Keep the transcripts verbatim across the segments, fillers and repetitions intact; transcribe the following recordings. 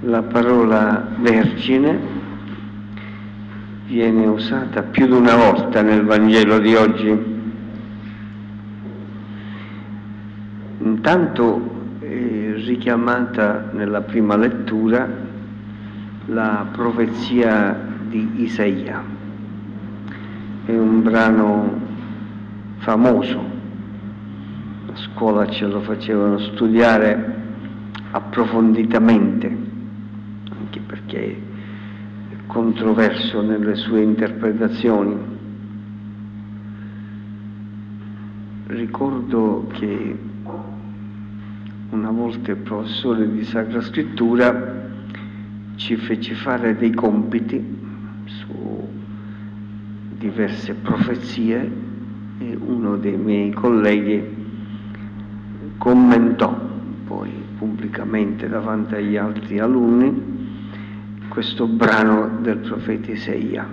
La parola vergine viene usata più di una volta nel Vangelo di oggi. Intanto è richiamata nella prima lettura la profezia di Isaia. È un brano famoso, a scuola ce lo facevano studiare approfonditamente, anche perché è controverso nelle sue interpretazioni. Ricordo che una volta il professore di Sacra Scrittura ci fece fare dei compiti su diverse profezie e uno dei miei colleghi commentò poi pubblicamente davanti agli altri alunni questo brano del profeta Isaia.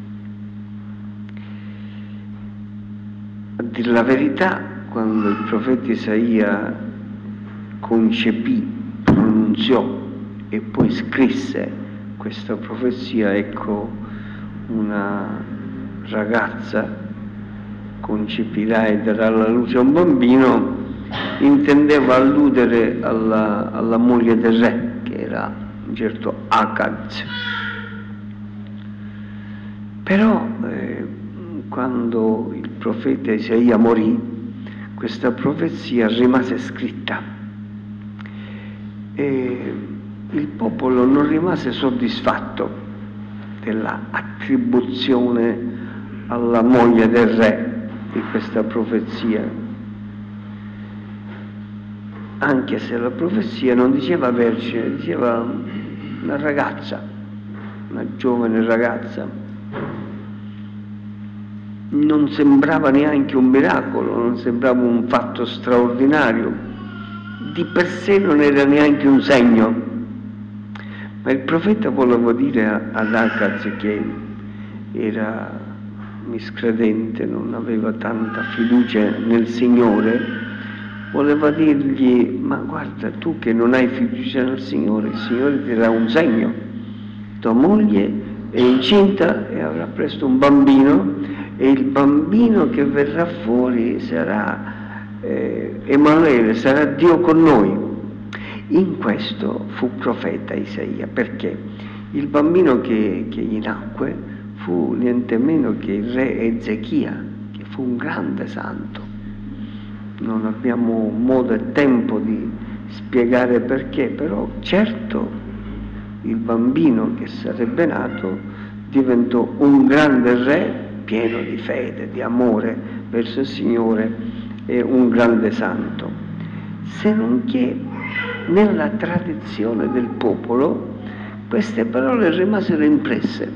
A dir la verità, quando il profeta Isaia concepì, pronunziò e poi scrisse questa profezia, ecco, una ragazza concepirà e darà alla luce un bambino, intendeva alludere alla, alla moglie del re, che era un certo Acaz. Però eh, quando il profeta Isaia morì, questa profezia rimase scritta e il popolo non rimase soddisfatto della attribuzione alla moglie del re di questa profezia, anche se la profezia non diceva vergine, diceva una ragazza, una giovane ragazza. Non sembrava neanche un miracolo, non sembrava un fatto straordinario, di per sé non era neanche un segno, ma il profeta voleva dire ad Acaz, che era miscredente, non aveva tanta fiducia nel Signore, voleva dirgli: ma guarda, tu che non hai fiducia nel Signore, il Signore ti darà un segno, tua moglie è incinta e avrà presto un bambino, e il bambino che verrà fuori sarà eh, Emanuele, sarà Dio con noi. In questo fu profeta Isaia, perché il bambino che, che gli nacque fu niente meno che il re Ezechia, che fu un grande santo. Non abbiamo modo e tempo di spiegare perché, però certo il bambino che sarebbe nato diventò un grande re, pieno di fede, di amore verso il Signore, e un grande santo. Se non che nella tradizione del popolo queste parole rimasero impresse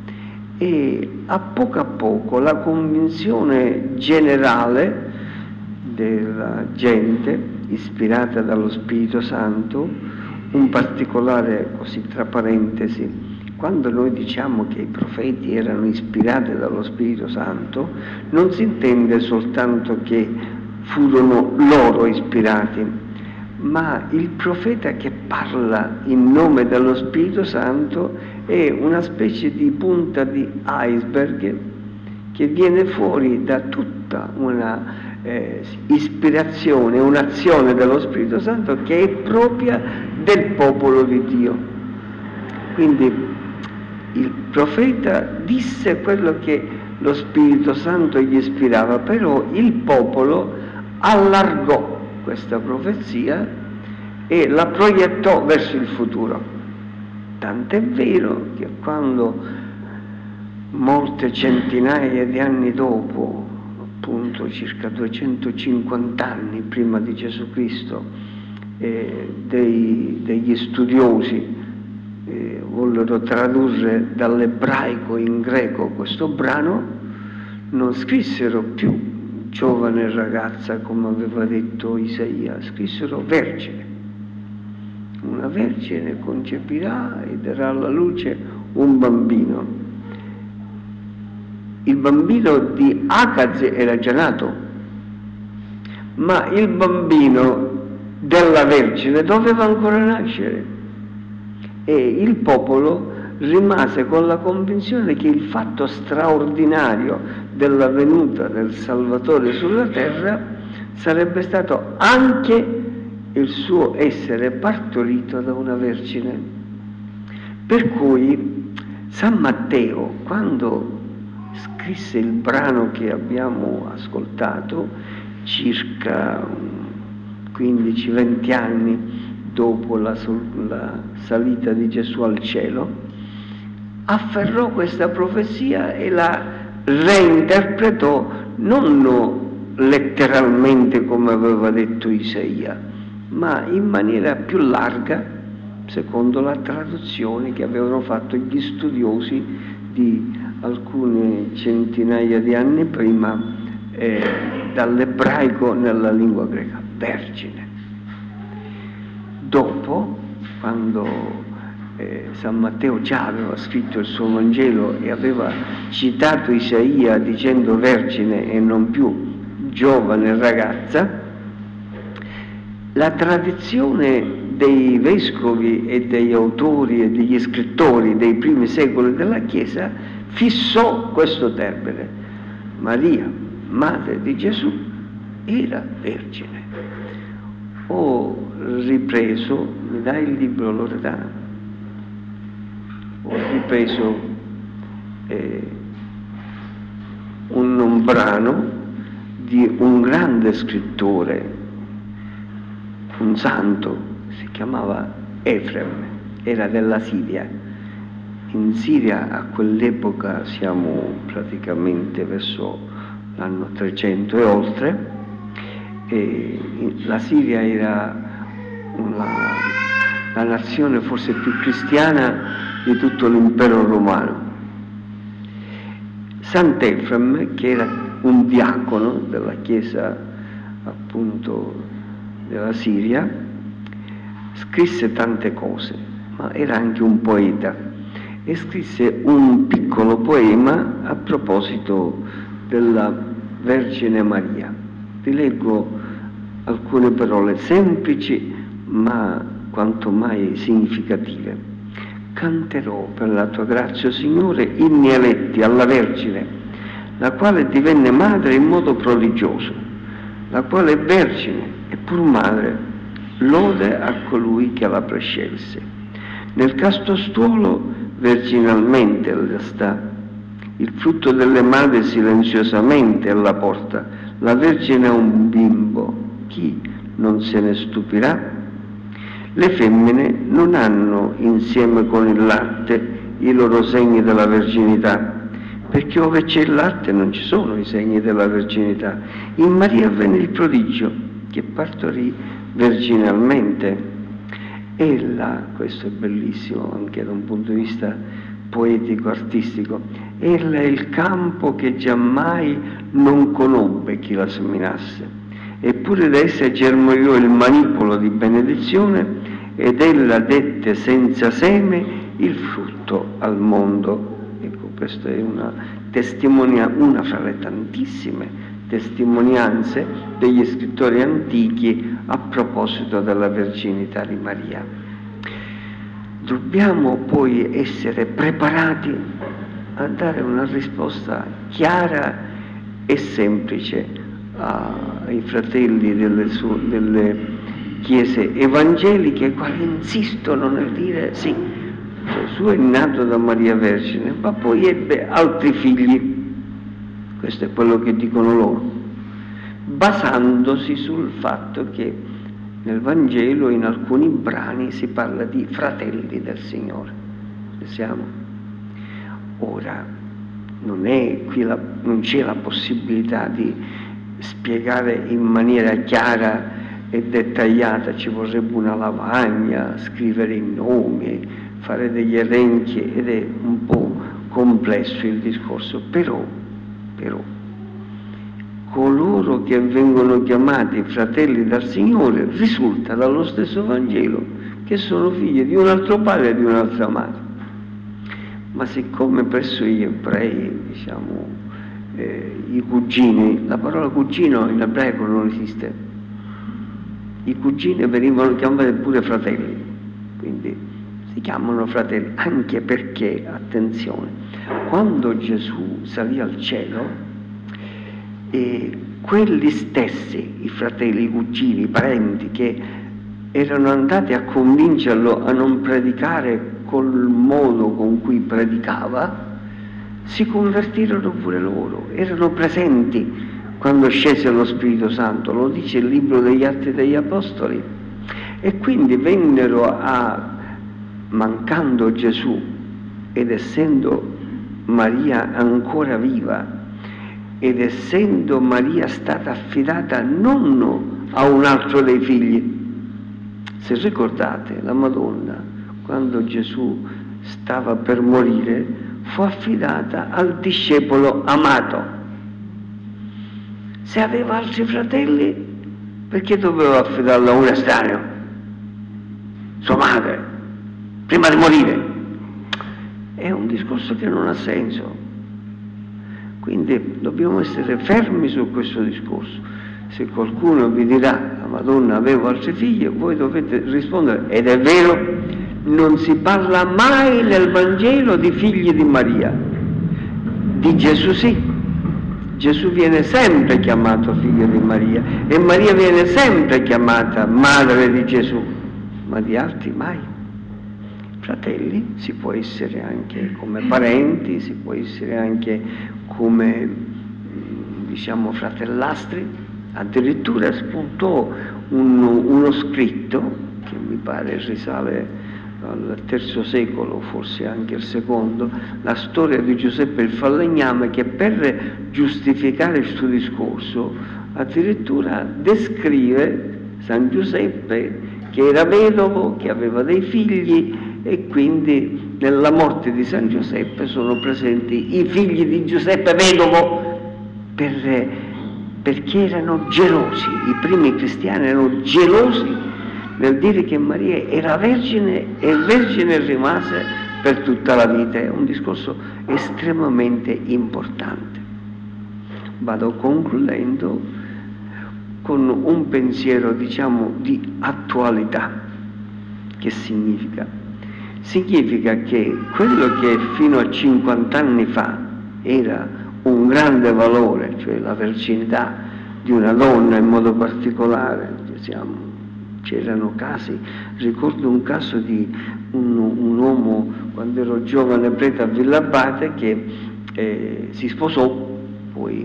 e a poco a poco la convinzione generale della gente, ispirata dallo Spirito Santo, un particolare, così tra parentesi, quando noi diciamo che i profeti erano ispirati dallo Spirito Santo, non si intende soltanto che furono loro ispirati, ma il profeta che parla in nome dello Spirito Santo è una specie di punta di iceberg che viene fuori da tutta una eh, ispirazione, un'azione dello Spirito Santo che è propria del popolo di Dio. Quindi il profeta disse quello che lo Spirito Santo gli ispirava, però il popolo allargò questa profezia e la proiettò verso il futuro. Tant'è vero che quando molte centinaia di anni dopo, appunto circa duecentocinquanta anni prima di Gesù Cristo, eh, dei, degli studiosi eh, vollero tradurre dall'ebraico in greco questo brano, non scrissero più giovane ragazza come aveva detto Isaia, scrissero vergine. Una vergine concepirà e darà alla luce un bambino. Il bambino di Acaz era già nato, ma il bambino della Vergine doveva ancora nascere. e il popolo rimase con la convinzione che il fatto straordinario della venuta del Salvatore sulla terra sarebbe stato anche il suo essere partorito da una vergine. Per cui San Matteo, quando scrisse il brano che abbiamo ascoltato, circa quindici venti anni dopo la, la salita di Gesù al cielo, afferrò questa profezia e la reinterpretò non letteralmente come aveva detto Isaia, ma in maniera più larga, secondo la traduzione che avevano fatto gli studiosi di alcune centinaia di anni prima eh, dall'ebraico nella lingua greca, vergine. Dopo, quando eh, San Matteo già aveva scritto il suo Vangelo e aveva citato Isaia dicendo vergine e non più giovane ragazza, la tradizione dei vescovi e degli autori e degli scrittori dei primi secoli della Chiesa fissò questo termine. Maria, madre di Gesù, era vergine. Ho ripreso, mi dai il libro Loredana? Ho ripreso eh, un, un brano di un grande scrittore, un santo, si chiamava Efrem, era della Siria. In Siria a quell'epoca siamo praticamente verso l'anno trecento e oltre, e la Siria era una, la nazione forse più cristiana di tutto l'impero romano. Sant'Efrem, che era un diacono della chiesa appunto della Siria, scrisse tante cose, ma era anche un poeta e scrisse un piccolo poema a proposito della Vergine Maria. Vi leggo alcune parole semplici ma quanto mai significative. Canterò per la tua grazia, Signore, inni eletti alla Vergine, la quale divenne madre in modo prodigioso, la quale è vergine e pur madre, lode a colui che la prescelse. Nel casto stuolo virginalmente la sta, il frutto delle madri silenziosamente alla porta, la Vergine è un bimbo, chi non se ne stupirà? Le femmine non hanno insieme con il latte i loro segni della verginità, perché ove c'è il latte non ci sono i segni della verginità. In Maria avvenne il prodigio che partorì virginalmente. Ella, questo è bellissimo anche da un punto di vista poetico, artistico, ella è il campo che giammai non conobbe chi la seminasse, eppure da essa germogliò il manipolo di benedizione ed ella dette senza seme il frutto al mondo. Ecco, questa è una testimonianza, una fra le tantissime testimonianze degli scrittori antichi a proposito della verginità di Maria. Dobbiamo poi essere preparati a dare una risposta chiara e semplice ai fratelli delle, su, delle chiese evangeliche, i quali insistono nel dire sì, Gesù è nato da Maria Vergine, ma poi ebbe altri figli. Questo è quello che dicono loro, basandosi sul fatto che nel Vangelo in alcuni brani si parla di fratelli del Signore. Siamo. Ora, non è qui la, non c'è la possibilità di spiegare in maniera chiara e dettagliata, ci vorrebbe una lavagna, scrivere i nomi, fare degli elenchi, ed è un po' complesso il discorso, però Però coloro che vengono chiamati fratelli dal Signore risulta dallo stesso Vangelo che sono figli di un altro padre e di un'altra madre. Ma siccome presso gli ebrei, diciamo, eh, i cugini, la parola cugino in ebraico non esiste, i cugini venivano chiamati pure fratelli, quindi si chiamano fratelli, anche perché, attenzione, quando Gesù salì al cielo, e quelli stessi, i fratelli, i cugini, i parenti che erano andati a convincerlo a non predicare col modo con cui predicava, si convertirono pure loro, erano presenti quando scese lo Spirito Santo, lo dice il libro degli Atti degli Apostoli, e quindi vennero a, mancando Gesù ed essendo Maria ancora viva, ed essendo Maria stata affidata non a un altro dei figli. Se ricordate, la Madonna, quando Gesù stava per morire, fu affidata al discepolo amato. Se aveva altri fratelli, perché doveva affidarlo a un estraneo? Sua madre, prima di morire. È un discorso che non ha senso. Quindi dobbiamo essere fermi su questo discorso. Se qualcuno vi dirà la Madonna aveva altri figli, voi dovete rispondere, ed è vero, non si parla mai nel Vangelo di figli di Maria. Di Gesù sì. Gesù viene sempre chiamato figlio di Maria e Maria viene sempre chiamata madre di Gesù, ma di altri mai. Fratelli si può essere anche come parenti, si può essere anche come, diciamo, fratellastri. Addirittura spuntò un, uno scritto che mi pare risale al terzo secolo, forse anche il secondo, la storia di Giuseppe il falegname, che per giustificare il suo discorso addirittura descrive San Giuseppe che era vedovo, che aveva dei figli, e quindi nella morte di San Giuseppe sono presenti i figli di Giuseppe vedovo, per, perché erano gelosi, i primi cristiani erano gelosi nel dire che Maria era vergine e vergine rimase per tutta la vita. È un discorso estremamente importante. Vado concludendo con un pensiero, diciamo, di attualità. Che significa? Significa che quello che fino a cinquanta anni fa era un grande valore, cioè la verginità di una donna in modo particolare, diciamo, c'erano casi, ricordo un caso di un, un uomo quando ero giovane prete a Villabate che eh, si sposò, poi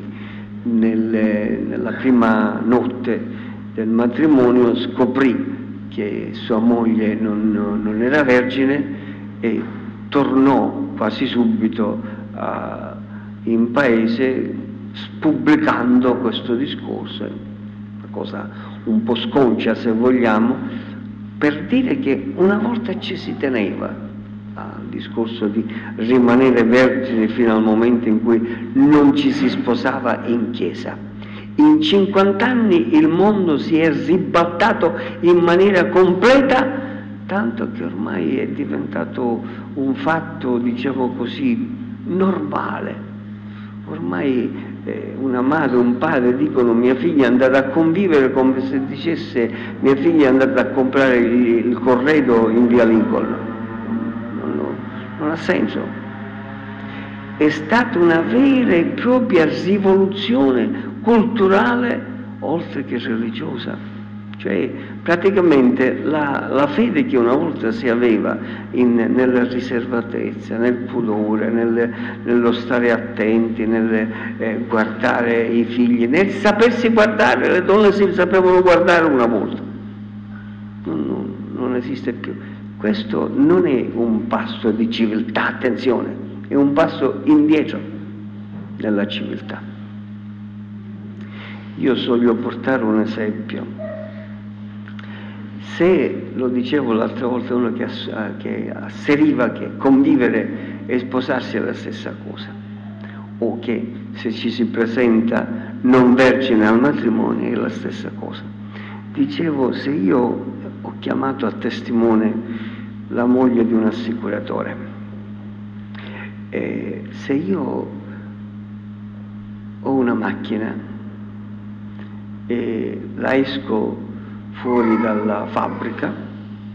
nelle, nella prima notte del matrimonio scoprì che sua moglie non, non era vergine e tornò quasi subito a, in paese pubblicando questo discorso, una cosa un po' sconcia se vogliamo, per dire che una volta ci si teneva al discorso di rimanere vergine fino al momento in cui non ci si sposava in chiesa. In cinquanta anni il mondo si è ribaltato in maniera completa, tanto che ormai è diventato un fatto, diciamo così, normale. Ormai eh, una madre, un padre dicono mia figlia è andata a convivere come se dicesse mia figlia è andata a comprare il, il corredo in via Lincoln. Non, non, non ha senso. È stata una vera e propria rivoluzione culturale oltre che religiosa. Cioè praticamente la, la fede che una volta si aveva in, nella riservatezza, nel pudore, nel, nello stare attenti, nel eh, guardare i figli, nel sapersi guardare, le donne si sapevano guardare una volta, non, non, non esiste più. Questo non è un passo di civiltà, attenzione, è un passo indietro nella civiltà. Io voglio portare un esempio. Se, lo dicevo l'altra volta, uno che, ass- che asseriva che convivere e sposarsi è la stessa cosa, o che se ci si presenta non vergine al matrimonio è la stessa cosa. Dicevo, se io ho chiamato a testimone la moglie di un assicuratore, eh, se io ho una macchina e la esco fuori dalla fabbrica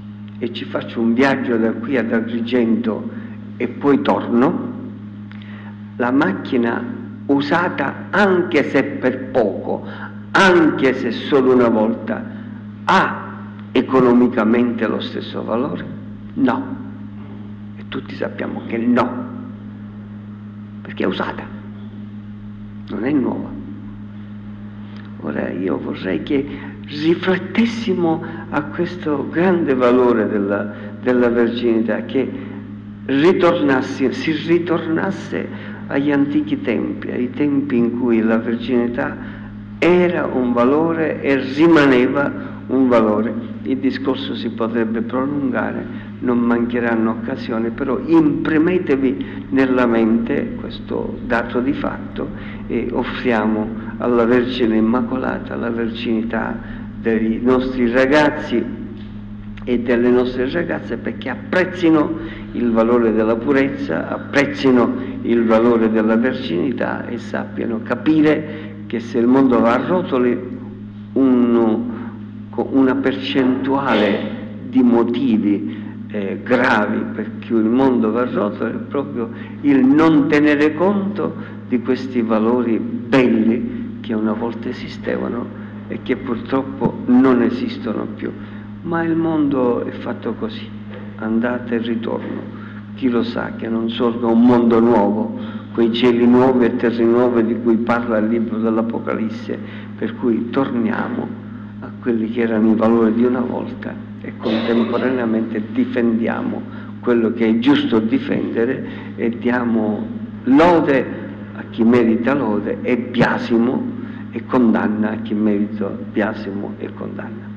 e ci faccio un viaggio da qui ad Agrigento e poi torno, la macchina usata, anche se per poco, anche se solo una volta, ha economicamente lo stesso valore? No. E tutti sappiamo che no, perché è usata, non è nuova. Ora io vorrei che riflettessimo a questo grande valore della, della verginità, che ritornasse, si ritornasse agli antichi tempi, ai tempi in cui la verginità era un valore e rimaneva un valore. Il discorso si potrebbe prolungare, non mancheranno occasioni, però imprimetevi nella mente questo dato di fatto e offriamo alla Vergine Immacolata la verginità dei nostri ragazzi e delle nostre ragazze, perché apprezzino il valore della purezza, apprezzino il valore della verginità e sappiano capire che se il mondo va a rotoli, un, una percentuale di motivi eh, gravi per cui il mondo va a rotoli è proprio il non tenere conto di questi valori belli che una volta esistevano e che purtroppo non esistono più. Ma il mondo è fatto così, andata e ritorno. Chi lo sa che non sorga un mondo nuovo, quei cieli nuovi e terre nuove di cui parla il libro dell'Apocalisse, per cui torniamo a quelli che erano i valori di una volta e contemporaneamente difendiamo quello che è giusto difendere e diamo lode a chi merita lode e biasimo e condanna a chi merita biasimo e condanna.